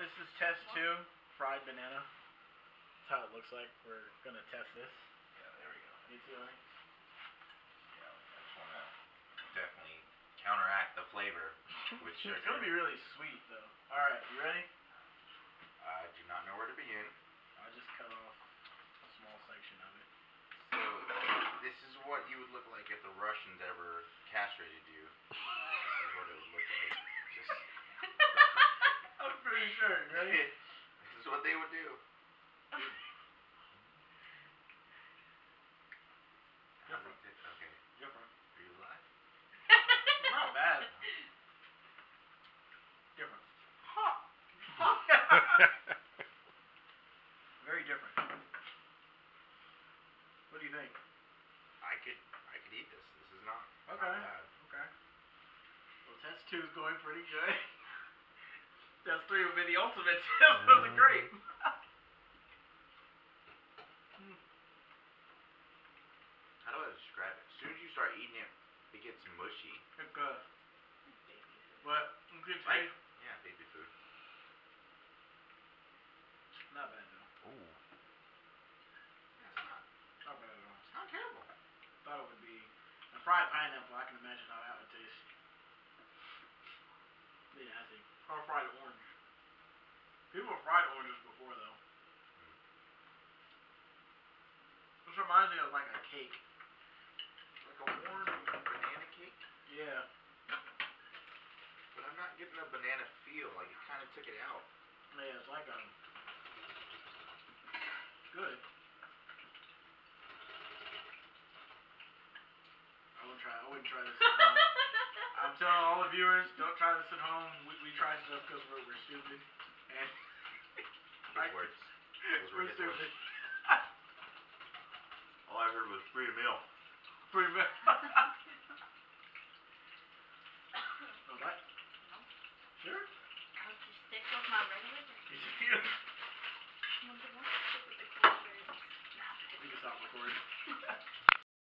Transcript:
this is test 2, fried banana. That's how it looks like. We're gonna test this. Yeah, there we go. You too, honey? Yeah, I just wanna definitely counteract the flavor with sugar. It's gonna be really sweet though. Alright, you ready? I do not know where to begin. I'll just cut off a small section of it. So, this is what you would look like if the Russians ever castrated you. This is what it would look like. Just I'm pretty sure, ready? This is what they would do. Different. Okay. Different. Are you alive? Not bad. Different. Very different. What do you think? I could eat this. This is not Okay. not bad. Okay. Well, test 2 is going pretty good. Test 3 would be the ultimate test of the grape. How do I describe it? As soon as you start eating it, it gets mushy. It's good. But you could Like, taste. yeah, baby food. Not bad though. Ooh. Yeah, Not bad at all. it's not terrible. Thought it would be a fried pineapple. I can imagine how that would taste. Yeah, I think. Or fried orange. People have fried oranges before though. This reminds me of like a cake. Like a warm banana cake? Yeah. But I'm not getting a banana feel. Like, it kind of took it out. Yeah, it's like a. It's good. I wouldn't try this at home. I'm telling all the viewers, don't try this at home. We try stuff because we're stupid. And Those words. Those were we're his words. stupid. All I heard was free meal. Pretty bad. What? No. Sure? I'll just stick with my regular. You